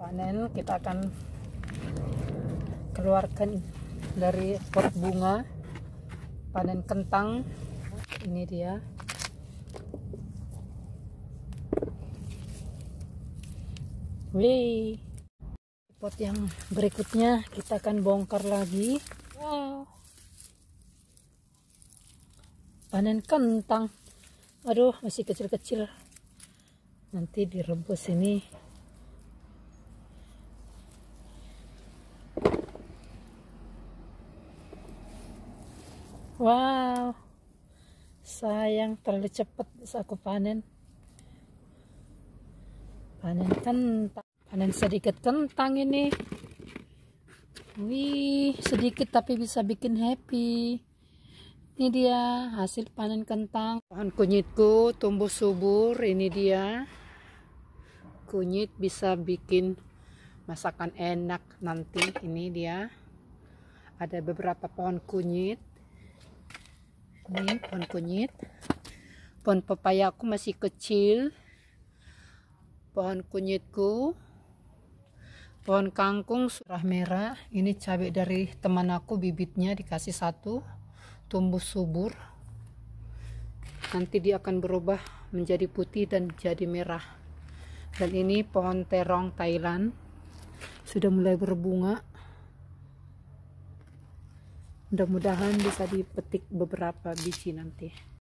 panen, kita akan keluarkan dari pot bunga. Panen kentang, ini dia. Wih, pot yang berikutnya kita akan bongkar lagi. Wow, panen kentang. Aduh, masih kecil-kecil, nanti direbus ini. Wow, sayang terlalu cepat aku panen kentang. Panen sedikit kentang ini. Wih, sedikit tapi bisa bikin happy. Ini dia hasil panen kentang. Pohon kunyitku tumbuh subur. Ini dia, kunyit bisa bikin masakan enak nanti. Ini dia, ada beberapa pohon kunyit. Ini pohon kunyit. Pohon pepaya aku masih kecil. Pohon kunyitku, pohon kangkung sudah merah. Ini cabai dari teman aku, bibitnya dikasih satu, tumbuh subur. Nanti dia akan berubah menjadi putih dan jadi merah. Dan ini pohon terong Thailand, sudah mulai berbunga. Mudah-mudahan bisa dipetik beberapa biji nanti.